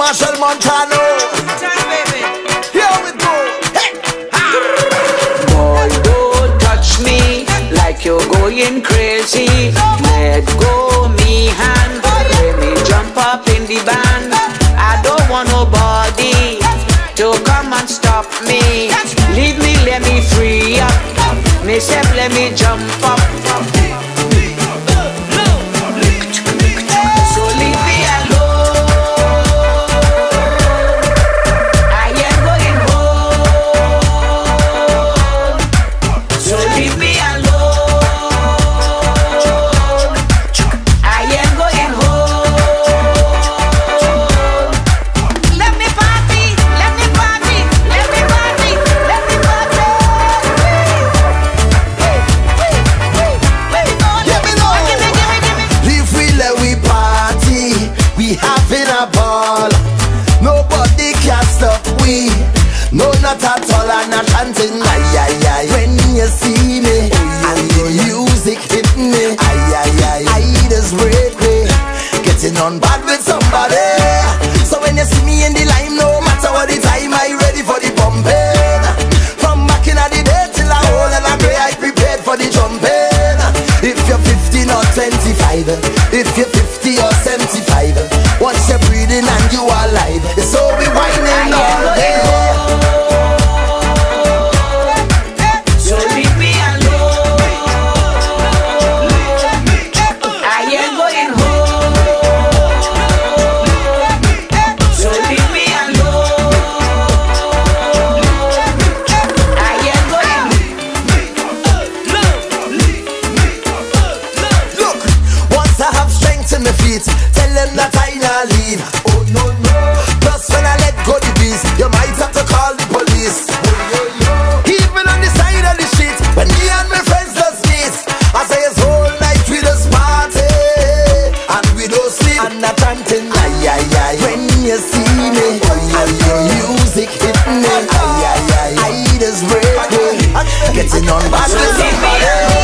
Machel Montano. Here we go. Hey. Boy, don't touch me like you're going crazy. Let go me hand, let me jump up in the band. I don't want nobody to come and stop me. Leave me, let me free up. Myself, let me jump up. So leave me alone. I am going home. So leave me alone. I am going home. Let me party, let me party, let me party, let me party. Let me know. Leave we let we party. We having a ball. Nobody can stop we. No, not at all. I'm not chanting. Ay, ay, ay. When you see me and the music hit me, ay, ay, ay. I just break me. Getting on bad with somebody. So when you see me in the line, no matter what the time, I ready for the pumping. From back in the day till I hold and I pray, I prepared for the jumping. If you're 15 or 25, if you're 50 or 75, once you're breathing and you are alive, it's all we whining all day. So leave me alone. I am going home. So leave me alone. I am going. Look, once I have strength in my feet, tell them that I not leave. Oh no no. Plus when I let go the beast, you might have to call the police. Even on the side of the street, when me and my friends just meet, I say it's whole night we just party and we don't sleep. And I'm chanting, ay ay ay. When you see me and the music hit me, ay ay ay. I just break me, getting on bad with somebody.